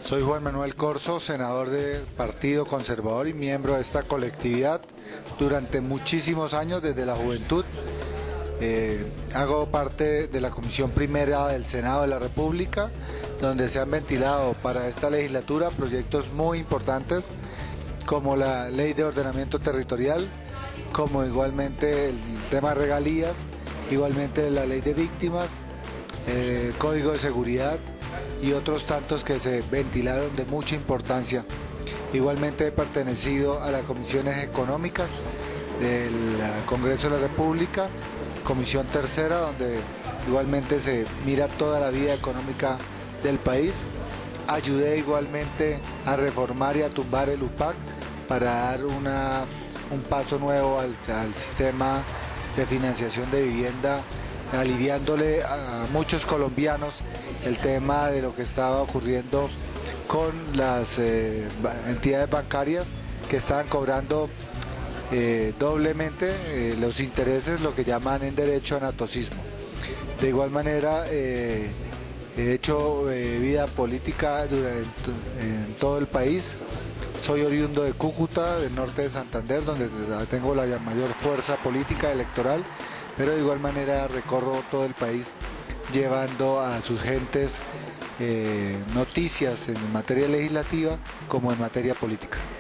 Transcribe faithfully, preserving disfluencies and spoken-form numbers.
Soy Juan Manuel Corzo, senador del Partido Conservador y miembro de esta colectividad durante muchísimos años, desde la juventud. Eh, hago parte de la Comisión Primera del Senado de la República, donde se han ventilado para esta legislatura proyectos muy importantes como la Ley de Ordenamiento Territorial, como igualmente el tema de regalías, igualmente la Ley de Víctimas, eh, Código de Seguridad y otros tantos que se ventilaron de mucha importancia. Igualmente he pertenecido a las comisiones económicas del Congreso de la República, Comisión Tercera, donde igualmente se mira toda la vida económica del país. Ayudé igualmente a reformar y a tumbar el U P A C para dar una, un paso nuevo al, al sistema de financiación de vivienda, aliviándole a muchos colombianos el tema de lo que estaba ocurriendo con las eh, entidades bancarias que estaban cobrando eh, doblemente eh, los intereses, lo que llaman en derecho anatocismo. De igual manera, eh, he hecho eh, vida política durante, en todo el país. Soy oriundo de Cúcuta, del norte de Santander, donde tengo la mayor fuerza política electoral, pero de igual manera recorro todo el país llevando a sus gentes eh, noticias en materia legislativa como en materia política.